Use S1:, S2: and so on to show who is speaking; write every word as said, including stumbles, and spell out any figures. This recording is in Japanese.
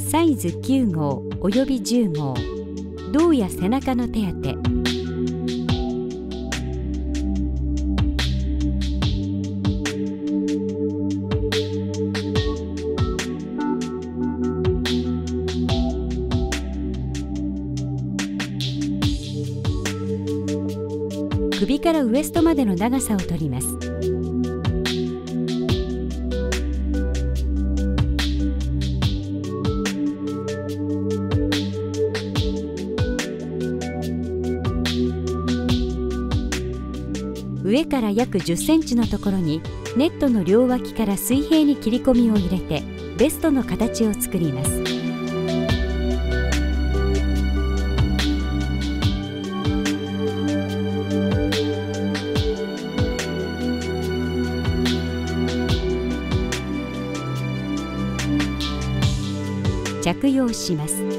S1: サイズきゅう号およびじゅう号、胴や背中の手当て。首からウエストまでの長さを取ります。上から約じゅっセンチのところにネットの両脇から水平に切り込みを入れてベストの形を作ります。着用します。